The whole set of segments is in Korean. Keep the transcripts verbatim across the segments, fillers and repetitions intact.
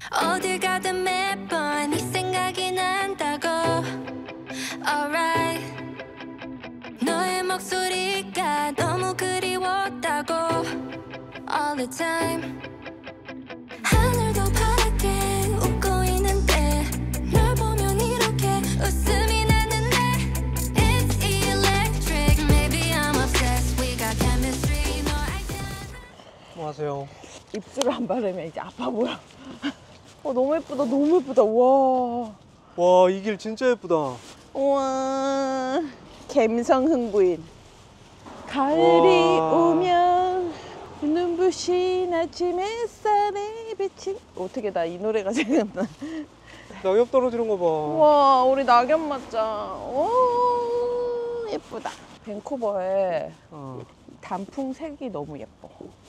어딜 가든 매번 네 생각이 난다고. Alright. 너의 목소리가 너무 그리웠다고. All the time. 하늘도 파랗게 웃고 있는데 널 보면 이렇게 웃음이 나는데. It's electric. Maybe I'm obsessed. We got chemistry. No, I can't. 뭐 하세요? 입술을 안 바르면 이제 아파 보여. 어, 너무 예쁘다, 너무 예쁘다. 와. 와, 이 길 진짜 예쁘다. 우와. 갬성 흥부인. 가을이 와. 오면 눈부신 아침 햇살에 비친. 어떻게 나 이 노래가 생각나. 낙엽 떨어지는 거 봐. 와, 우리 낙엽 맞자. 와, 예쁘다. 밴쿠버의 어. 단풍 색이 너무 예뻐.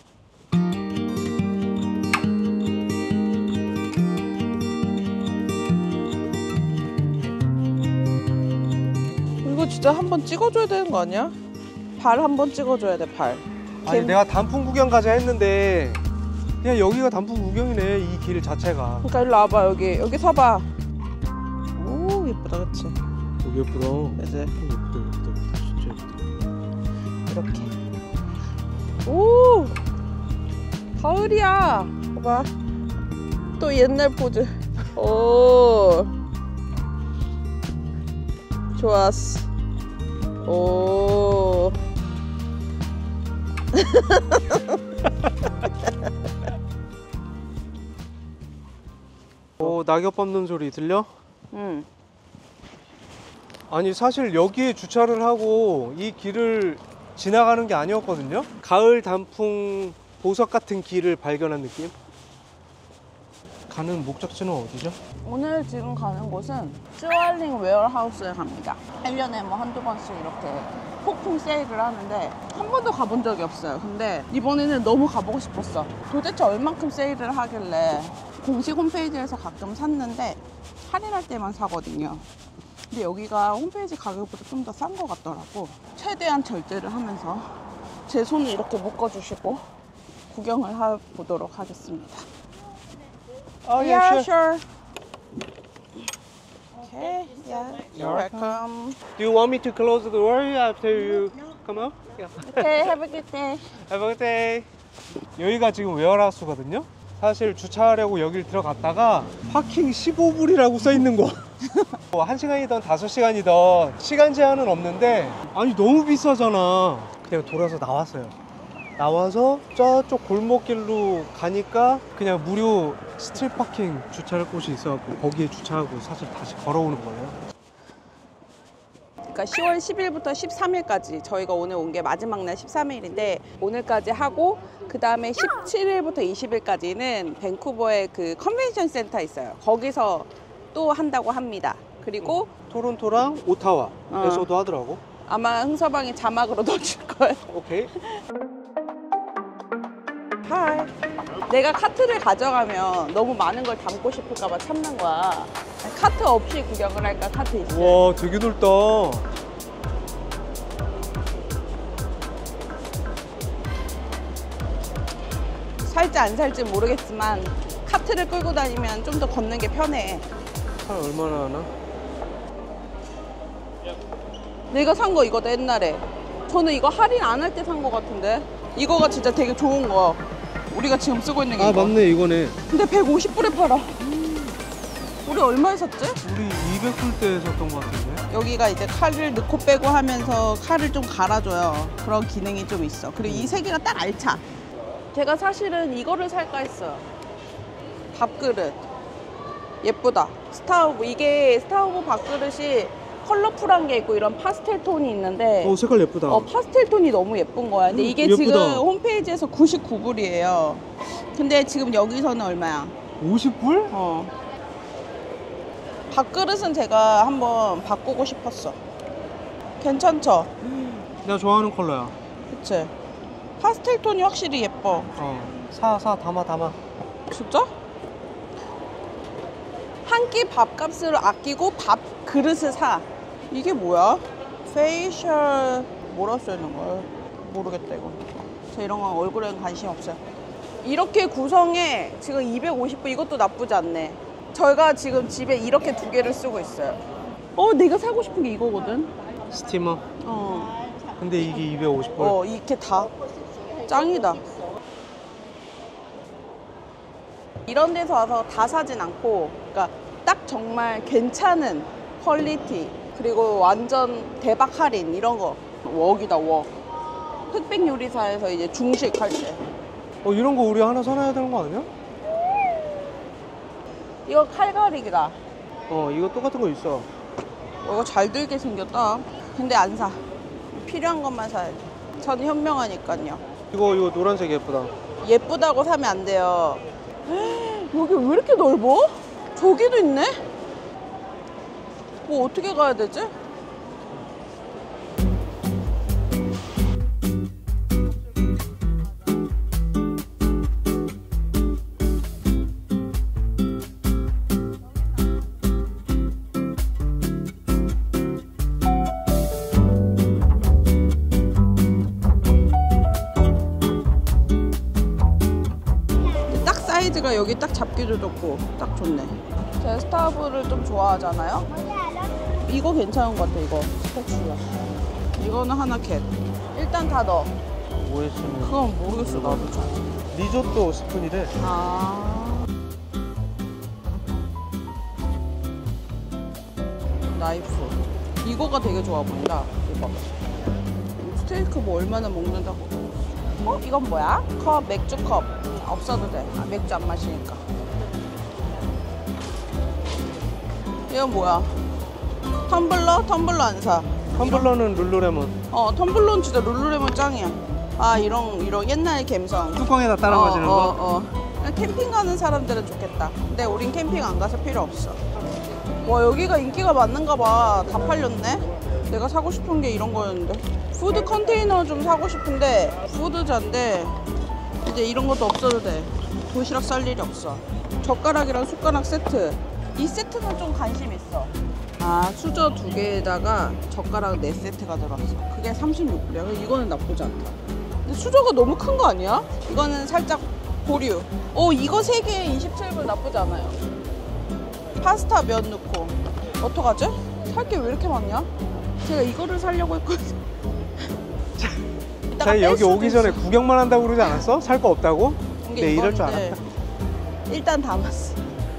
이거 진짜 한번 찍어줘야 되는 거 아니야? 발 한번 찍어줘야 돼, 발. 아니 갬- 내가 단풍 구경까지 했는데 그냥 여기가 단풍 구경이네, 이 길 자체가. 그러니까 일로 와봐, 여기. 여기 서봐. 오, 예쁘다, 그치? 여기 예쁘다. 그치? 예쁘다, 예쁘다, 예쁘다. 진짜 예쁘다. 이렇게. 오! 가을이야. 봐봐. 또 옛날 포즈. 오. 좋았어. 오. 오, 낙엽 밟는 소리 들려? 응. 아니 사실 여기에 주차를 하고 이 길을 지나가는 게 아니었거든요. 가을 단풍 보석 같은 길을 발견한 느낌? 가는 목적지는 어디죠? 오늘 지금 가는 곳은 쭈얼링 웨어하우스에 갑니다. 일 년에 뭐 한두 번씩 이렇게 폭풍 세일을 하는데 한 번도 가본 적이 없어요. 근데 이번에는 너무 가보고 싶었어. 도대체 얼만큼 세일을 하길래. 공식 홈페이지에서 가끔 샀는데 할인할 때만 사거든요. 근데 여기가 홈페이지 가격보다 좀 더 싼 것 같더라고. 최대한 절제를 하면서 제 손을 이렇게 묶어주시고 구경을 해보도록 하겠습니다. 아, Yeah, sure. Okay, yeah, you're welcome. Do you want me to close the door after you come out? Yeah. Okay, have a good day. Have a good day. 여기가 지금 웨어하우스거든요. 사실 주차하려고 여길 들어갔다가 파킹 십오 불이라고 써 있는 거. 한 시간이든 다섯 시간이든 시간 제한은 없는데 아니 너무 비싸잖아. 그냥 돌아서 나왔어요. 나와서 저쪽 골목길로 가니까 그냥 무료 스트릿 파킹 주차할 곳이 있어갖고 거기에 주차하고 사실 다시 걸어오는 거예요. 그러니까 시월 십일부터 십삼일까지 저희가 오늘 온 게 마지막 날 십삼 일인데 오늘까지 하고 그 다음에 십칠일부터 이십일까지는 밴쿠버의 그 컨벤션 센터 있어요. 거기서 또 한다고 합니다. 그리고 토론토랑 오타와에서도 어. 하더라고. 아마 흥서방이 자막으로 넣어줄 거예요. 오케이. 하이. 내가 카트를 가져가면 너무 많은 걸 담고 싶을까 봐 참는 거야. 카트 없이 구경을 할까, 카트 있어. 와, 되게 넓다. 살지 안 살지 모르겠지만 카트를 끌고 다니면 좀 더 걷는 게 편해. 한 얼마나 하나? 내가 산 거 이거다, 옛날에. 저는 이거 할인 안 할 때 산 거 같은데. 이거가 진짜 되게 좋은 거. 우리가 지금 쓰고 있는 게 아, 이거. 맞네, 이거네. 근데 백오십 불에 팔아. 우리 얼마에 샀지? 우리 이백 불대에 샀던 것 같은데? 여기가 이제 칼을 넣고 빼고 하면서 칼을 좀 갈아줘요. 그런 기능이 좀 있어. 그리고 이 세 개가 딱 알차. 제가 사실은 이거를 살까 했어요. 밥그릇. 예쁘다. 스타우브. 이게 스타우브 밥그릇이 컬러풀한 게 있고 이런 파스텔 톤이 있는데 어, 색깔 예쁘다. 어, 파스텔 톤이 너무 예쁜 거야. 근데 음, 이게 예쁘다. 지금 홈페이지에서 구십구 불이에요. 근데 지금 여기서는 얼마야? 오십 불? 어. 밥그릇은 제가 한번 바꾸고 싶었어. 괜찮죠? 내가 좋아하는 컬러야. 그치? 파스텔 톤이 확실히 예뻐. 어. 사, 사, 담아, 담아. 진짜? 한 끼 밥값을 아끼고 밥 그릇을 사. 이게 뭐야? 페이셜 뭐라 써있는 거야? 모르겠다 이거. 저 이런 건 얼굴에는 관심 없어요. 이렇게 구성에 지금 이백오십 불 이것도 나쁘지 않네. 저희가 지금 집에 이렇게 두 개를 쓰고 있어요. 어, 내가 사고 싶은 게 이거거든. 스티머. 어, 근데 이게 이백오십 불. 어 이렇게 다 짱이다. 이런 데서 와서 다 사진 않고, 그러니까 딱 정말 괜찮은 퀄리티 그리고 완전 대박 할인 이런 거. 웍이다, 웍. 흑백 요리사에서 이제 중식 할 때. 어, 이런 거 우리 하나 사놔야 되는 거 아니야? 이거 칼가리기다. 어, 이거 똑같은 거 있어. 어, 이거 잘 들게 생겼다. 근데 안 사. 필요한 것만 사야지. 전 현명하니까요. 이거 이거 노란색 예쁘다. 예쁘다고 사면 안 돼요. 여기 왜 이렇게 넓어? 저기도 있네? 뭐 어떻게 가야 되지? 딱 사이즈가 여기 딱 잡기도 좋고 딱 좋네. 제가 스타브를 좀 좋아하잖아요. 이거 괜찮은 것 같아. 이거 스패츌라. 이거는 하나 캡. 일단 다 넣어. 뭐 했으면. 그건 모르겠어 나도 잘. 리조또 스푼이래. 아. 나이프. 이거가 되게 좋아 보인다. 이거. 스테이크 뭐 얼마나 먹는다고. 어? 이건 뭐야? 컵, 맥주 컵. 없어도 돼. 아, 맥주 안 마시니까. 이건 뭐야? 텀블러? 텀블러 안 사. 텀블러는 룰루레몬. 어, 텀블러는 진짜 룰루레몬 짱이야. 아, 이런, 이런 옛날 감성. 뚜껑에다 따라 마시는 어, 거? 어, 어. 그냥 캠핑 가는 사람들은 좋겠다. 근데 우린 캠핑 안 가서 필요 없어. 와, 여기가 인기가 많은가 봐. 다 팔렸네? 내가 사고 싶은 게 이런 거였는데. 푸드 컨테이너 좀 사고 싶은데 푸드자인데 이제 이런 것도 없어도 돼. 도시락 쌀 일이 없어. 젓가락이랑 숟가락 세트. 이 세트는 좀 관심 있어. 아, 수저 두 개에다가 젓가락 네 세트가 들어왔어. 그게 삼십육 불이야. 이거는 나쁘지 않다. 근데 수저가 너무 큰 거 아니야? 이거는 살짝 보류. 오, 이거 세 개에 이십칠 불 나쁘지 않아요. 파스타 면 넣고. 어떡하지? 살 게 왜 이렇게 많냐? 제가 이거를 사려고 했거든. 자기 여기 오기 전에 구경만 한다고 그러지 않았어? 살 거 없다고? 네, 이럴 줄 알았다. 일단 담았어.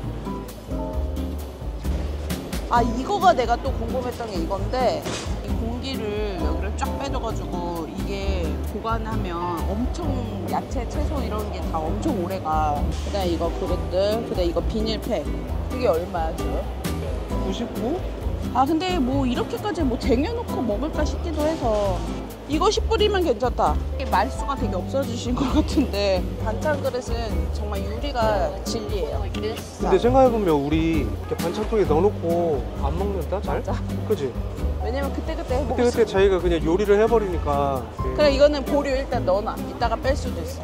아, 이거가 내가 또 궁금했던 게 이건데, 이 공기를 여기를 쫙 빼줘가지고 이게 보관하면 엄청 야채, 채소 이런 게 다 엄청 오래 가. 그다음에 이거 그릇들, 그다음에 이거 비닐팩. 이게 얼마야 지금? 구십구? 아, 근데 뭐 이렇게까지 뭐 쟁여놓고 먹을까 싶기도 해서. 이거 십 불이면 괜찮다. 말수가 되게 없어지신 것 같은데 반찬 그릇은 정말 유리가 진리예요. 근데 생각해보면 우리 이렇게 반찬통에 넣어놓고 안 먹는다? 잘? 맞아. 그치? 왜냐면 그때그때 해보고 그때 그때 자기가 그냥 요리를 해버리니까. 그래, 이거는 보류 일단 넣어놔. 이따가 뺄 수도 있어.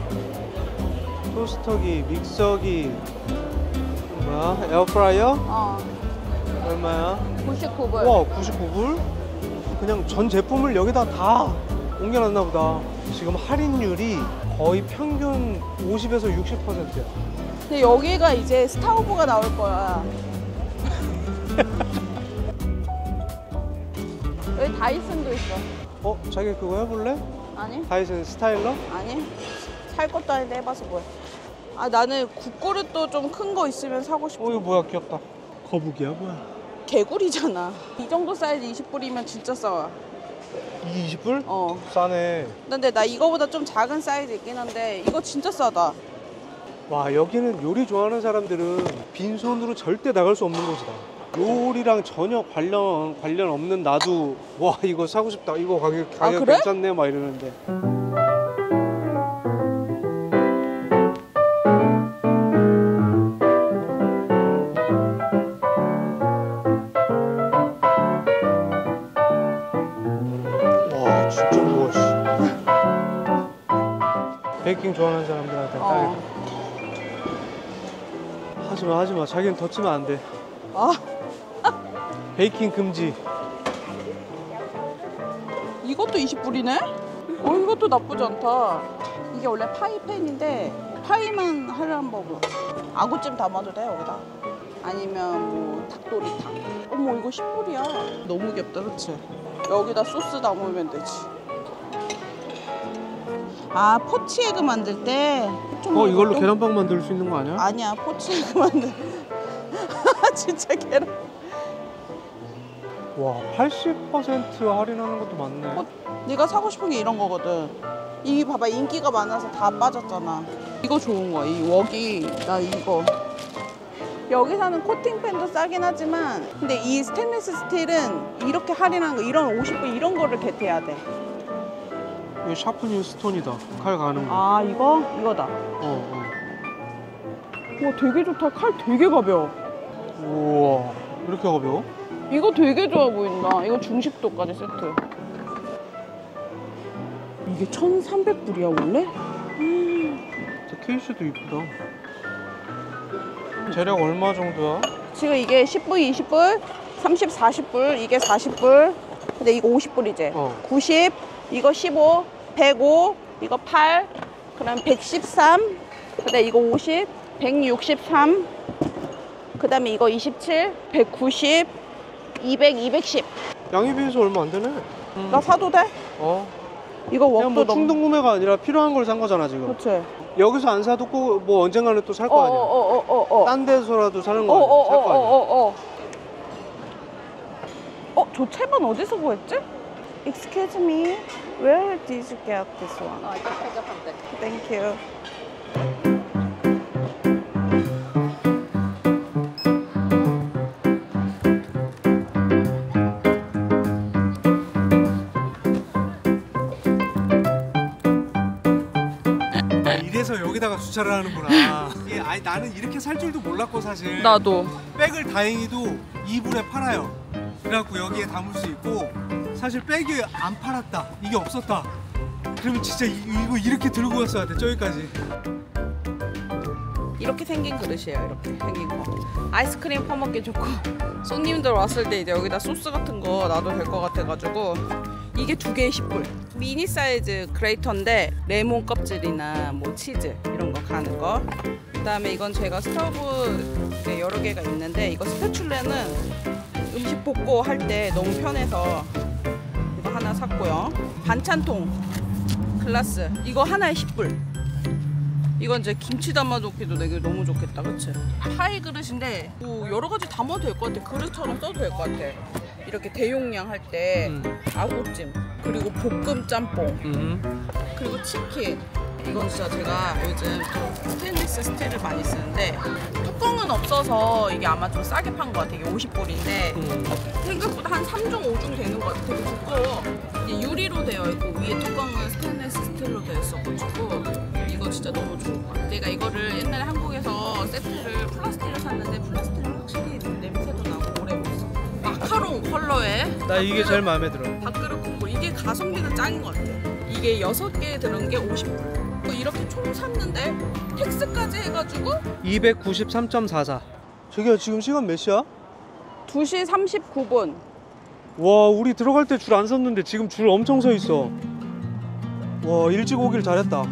토스터기, 믹서기, 뭐야? 에어프라이어? 어, 얼마야? 구십구 불. 와, 구십구 불? 그냥 전 제품을 여기다 다 옮겨놨나 보다. 지금 할인율이 거의 평균 오십에서 육십 퍼센트야. 근데 여기가 이제 스타오브가 나올 거야. 여기 다이슨도 있어. 어? 자기 그거 해볼래? 아니? 다이슨 스타일러? 아니? 살 것도 아닌데 해봐서 뭐야. 아, 나는 국그릇도 좀 큰 거 있으면 사고 싶어. 어, 이거 뭐야, 귀엽다. 거북이야, 뭐야? 개구리잖아. 이 정도 사이즈 이십 불이면 진짜 싸. 이게 이십 불? 어. 싸네. 근데 나 이거보다 좀 작은 사이즈 있긴 한데 이거 진짜 싸다. 와, 여기는 요리 좋아하는 사람들은 빈손으로 절대 나갈 수 없는 곳이다. 요리랑 전혀 관련 관련 없는 나도 와, 이거 사고 싶다. 이거 가격 가격 아, 그래? 괜찮네 막 이러는데. 와, 진짜 무거워. 씨. 베이킹 좋아하는 사람들한테 어. 딱이다. 하지마 하지마. 자기는 덧치면 안 돼. 아, 베이킹 금지. 이것도 이십 불이네? 어, 이것도 나쁘지 않다. 이게 원래 파이팬인데 파이만 하려는 거고. 아구찜 담아도 돼 여기다. 아니면 뭐 닭도리탕. 어머 이거 십 불이야. 너무 귀엽다 그치? 여기다 소스 담으면 되지. 아 포치에그 만들 때. 어 이걸로 계란빵 만들 수 있는 거 아니야? 아니야 포치에그 만들. 진짜 계란. 와 팔십 퍼센트 할인하는 것도 많네. 어, 네가 사고 싶은 게 이런 거거든. 이 봐봐 인기가 많아서 다 빠졌잖아. 이거 좋은 거야. 이 웍이 나 이거. 여기 사는 코팅팬도 싸긴 하지만 근데 이 스테인리스 스틸은 이렇게 할인한 거 이런 오십 불 이런 거를 겟해야 돼. 이거 샤프닝 스톤이다. 칼 가는 거. 아 이거? 이거다. 어, 어. 와 되게 좋다. 칼 되게 가벼워. 우와 이렇게 가벼워? 이거 되게 좋아 보인다. 이거 중식도까지 세트. 이게 천삼백 불이야 원래? 진짜 케이스도 이쁘다. 재력 얼마 정도야? 지금 이게 십 불, 이십 불, 삼십, 사십 불, 이게 사십 불. 근데 이거 오십 불이지? 어. 구십, 이거 십오, 백오, 이거 팔, 그다음 백십삼, 그다음 이거 오십, 백육십삼, 그다음에 이거 이십칠, 백구십, 이백, 이백십. 양에 비해서 얼마 안 되네. 음. 나 사도 돼? 어. 이거 웍도 그냥 뭐 너무... 충동 구매가 아니라 필요한 걸 산 거잖아 지금. 그렇지. 여기서 안 사도 꼭 뭐 언젠가는 또 살 거 아니야. 어어어어어. 딴 데서라도 사는 거 아니야. 살 거 아니야. 어어어어어. 어, 저 채반 어디서 구했지? Excuse me, where did you get this one? I can pick up from there. Thank you. 이래서 여기다가 주차를 하는구나. 이게 아니 나는 이렇게 살 줄도 몰랐고 사실. 나도. 백을 다행히도 이 불에 팔아요. 그래갖고 여기에 담을 수 있고 사실 백이 안 팔았다. 이게 없었다. 그러면 진짜 이, 이거 이렇게 들고 갔어야 돼 저기까지. 이렇게 생긴 그릇이에요. 이렇게 생긴 거. 아이스크림 퍼먹기 좋고 손님들 왔을 때 이제 여기다 소스 같은 거 놔도 될 것 같아가지고 이게 두 개에 십 불. 미니 사이즈 그레이터인데 레몬 껍질이나 뭐 치즈 이런 거 가는 거. 그다음에 이건 제가 스타브 여러 개가 있는데 이거 스패츌레는 음식 볶고 할 때 너무 편해서 이거 하나 샀고요. 반찬통 글라스 이거 하나에 십 불. 이건 이제 김치 담아놓기도 되게 너무 좋겠다, 그치? 파이 그릇인데 뭐 여러 가지 담아도 될 것 같아. 그릇처럼 써도 될 것 같아. 이렇게 대용량 할 때 음. 아구찜 그리고 볶음 짬뽕 음. 그리고 치킨. 이건 진짜 제가 요즘 스테인리스 스틸을 많이 쓰는데 뚜껑은 없어서 이게 아마 좀 싸게 판 것 같아. 이게 오십 불인데 음. 생각보다 한 삼 중, 오 중 되는 것 같아. 되게 두꺼워. 이게 유리로 되어 있고 위에 뚜껑은 스테인리스 스틸로 되어 있어가지고 이거 진짜 너무 좋은 것 같아. 내가 이거를 옛날에 한국에서 세트를 플라스틱을 샀는데 플라스틱은 확실히 냄새도 나고 오래 못 써. 마카롱 컬러에 나 이게 제일 마음에 들어. 밥그릇 국물. 이게 가성비는 짱인 것 같아. 이게 여섯 개 들은 게 오십 불. 이렇게 총 샀는데 텍스까지 해가지고 이백구십삼 점 사사. 저기야 지금 시간 몇 시야? 두 시 삼십구 분. 와 우리 들어갈 때 줄 안 섰는데 지금 줄 엄청 서 있어. 와 일찍 오길 잘했다.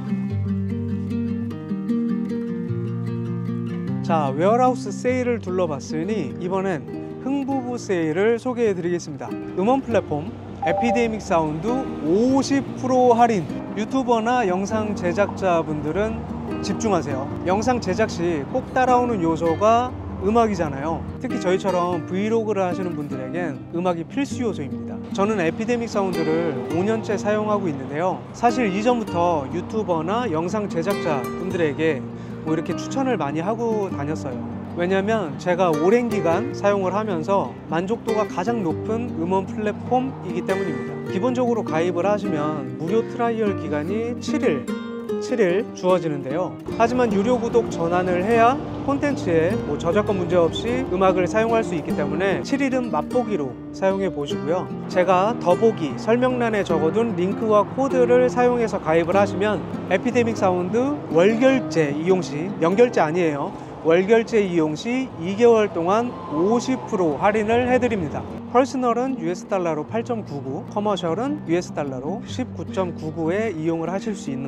자 웨어하우스 세일을 둘러봤으니 이번엔 흥부부 세일을 소개해 드리겠습니다. 음원 플랫폼 에피데믹 사운드 오십 퍼센트 할인. 유튜버나 영상 제작자분들은 집중하세요. 영상 제작 시 꼭 따라오는 요소가 음악이잖아요. 특히 저희처럼 브이로그를 하시는 분들에겐 음악이 필수 요소입니다. 저는 에피데믹 사운드를 오 년째 사용하고 있는데요. 사실 이전부터 유튜버나 영상 제작자 분들에게 뭐 이렇게 추천을 많이 하고 다녔어요. 왜냐면 제가 오랜 기간 사용을 하면서 만족도가 가장 높은 음원 플랫폼이기 때문입니다. 기본적으로 가입을 하시면 무료 트라이얼 기간이 칠 일 칠 일 주어지는데요. 하지만 유료 구독 전환을 해야 콘텐츠에 뭐 저작권 문제 없이 음악을 사용할 수 있기 때문에 칠 일은 맛보기로 사용해 보시고요. 제가 더보기 설명란에 적어둔 링크와 코드를 사용해서 가입을 하시면 에피데믹 사운드 월결제 이용 시, 연결제 아니에요. 월결제 이용 시 이 개월 동안 오십 퍼센트 할인을 해드립니다. 퍼스널은 유에스 달러로 팔 점 구구, 커머셜은 유에스 달러로 십구 점 구구에 이용을 하실 수 있는 거죠.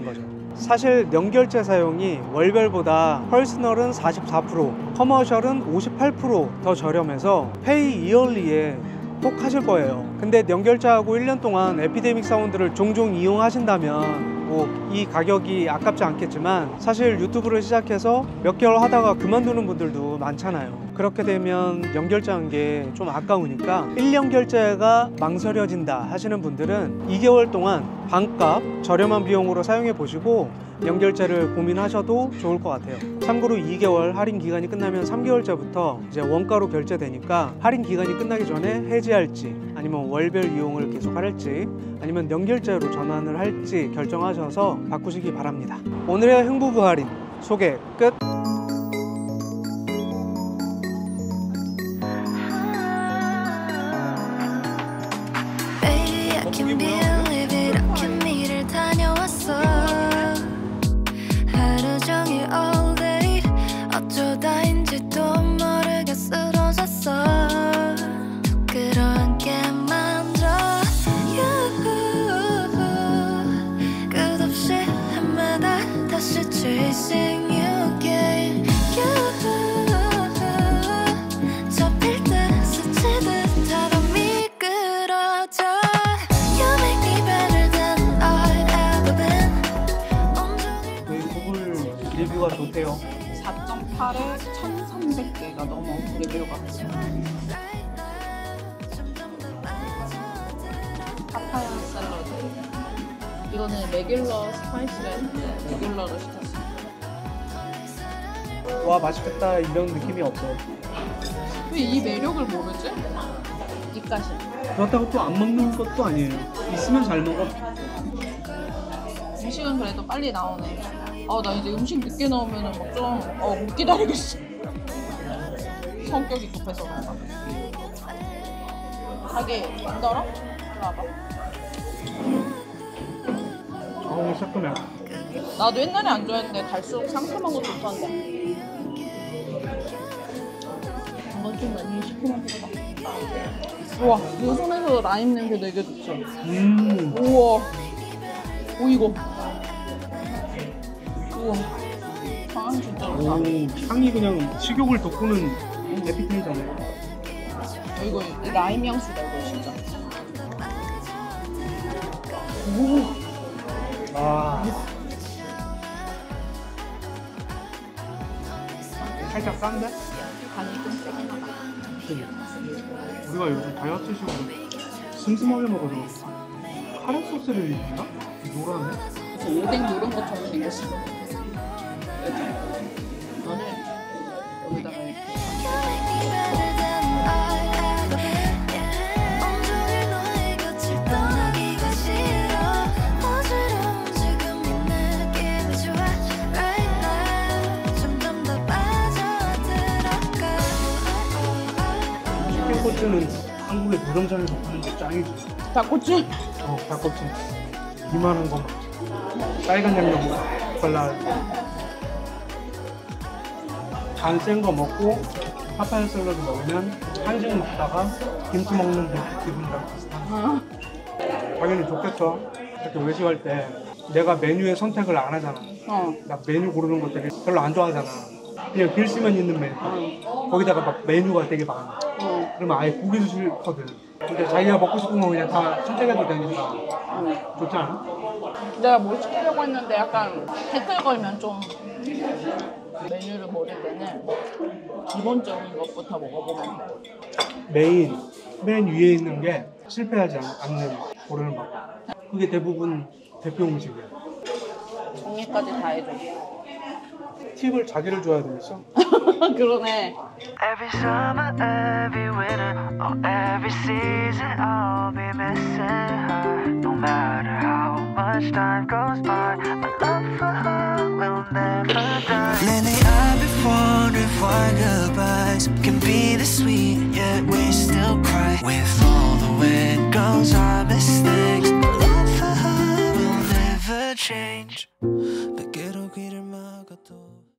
사실 연결제 사용이 월별보다 퍼스널은 사십사 퍼센트, 커머셜은 오십팔 퍼센트 더 저렴해서 페이 이얼리에 꼭 하실 거예요. 근데 연결제하고 일 년 동안 에피데믹 사운드를 종종 이용하신다면 뭐 이 가격이 아깝지 않겠지만 사실 유튜브를 시작해서 몇 개월 하다가 그만두는 분들도 많잖아요. 그렇게 되면 연결제 한 게 좀 아까우니까 일 년 결제가 망설여진다 하시는 분들은 이 개월 동안 반값 저렴한 비용으로 사용해 보시고 연결제를 고민하셔도 좋을 것 같아요. 참고로 이 개월 할인 기간이 끝나면 삼 개월째부터 이제 원가로 결제되니까 할인 기간이 끝나기 전에 해지할지 아니면 월별 이용을 계속 할지 아니면 연결제로 전환을 할지 결정하셔서 바꾸시기 바랍니다. 오늘의 흥부부 할인 소개 끝! Baby, I can believe it. 아키미를 다녀왔어. 하루 종일 all day. 어쩌다인지도 모르게 쓰러졌어. 그렇게 만져 you. 끝없이 해마다 다시 chasing you again. You. 잡힐 듯 스치듯 하던 미끄러져. You make me better than I've ever been. 저희 구글 리뷰가 좋대요. 사 점 팔에 천삼백 개가 넘어 리뷰가. 파파야 샐러드. 이거는 레귤러 스파이스를 했는데 레귤러로 시켰어. 와 맛있겠다 이런 느낌이 없어. 왜 이 매력을 모르지? 입가심. 그렇다고 또 안 먹는 것도 아니에요. 있으면 잘 먹어. 음식은 그래도 빨리 나오네. 아, 나 이제 음식 늦게 나오면은 막 좀, 어, 못 기다리겠어. 성격이 급해서 그런가. 자기, 안 달아? 이리 와봐. 어우 새콤해. 나도 옛날에 안 좋아했는데 갈수록 상큼한 거 좋던데. 한번 좀 많이 시큼한 거다. 우와, 이 손에서 라임 냄새 되게 좋죠? 음. 우와. 오, 이거. 우와. 향 진짜 좋다. 오, 향이 그냥 식욕을 돋구는 에피테이저네. 어, 이거 이 라임 향수다, 이거 진짜. 오. 아. 살짝 싼데? 간이 좀 세긴 하다. 우리가 요즘 다이어트식으로 슴슴하게 먹어서 카레 소스를 입나? 노란데? 오뎅 노른 것처럼 생겼어. 이거는 여기다가 이렇게. You make me better than I've ever been. 온종일 너의 곁을 떠나기가 싫어. 어지러운 지금 이 느낌이 좋아. Right now 점점 더 빠져들어가. 치킨 코츠는 한국의 노점상에서 파는 게 짱이지. 닭꼬치? 어, 닭꼬치. 이만한 거. 빨간 양념 발라. 간 센 거 먹고 파파야 샐러드 먹으면 한식 먹다가 김치 먹는 그 기분이랑 비슷한. 어. 당연히 좋겠죠. 이렇게 외식할 때 내가 메뉴의 선택을 안 하잖아. 어. 나 메뉴 고르는 거 되게 별로 안 좋아하잖아. 그냥 길시면 있는 메뉴. 거기다가 막 메뉴가 되게 많아. 어. 그러면 아예 보기도 싫거든. 근데 자기가 먹고 싶은 거 그냥 다 선택해도 되니까 어. 좋지 않아? 내가 뭘 시키려고 했는데 약간 댓글 걸면 좀 메뉴를 모를 때는 기본적인 것부터 먹어보면 돼. 메인, 맨 위에 있는 게 실패하지 않- 않는 고르는 법. 그게 대부분 대표 음식이야. 정리까지 다 해줘. 팁을 자기를 줘야 되겠어? 그러네. Every summer, every winter, or every season, I'll be missing her. No matter how much time goes by, my love for her will never die. Lately, I've been wondering why goodbyes can be this sweet, yet we still cry. With all the wind goes, our mistakes, my love for her will never change.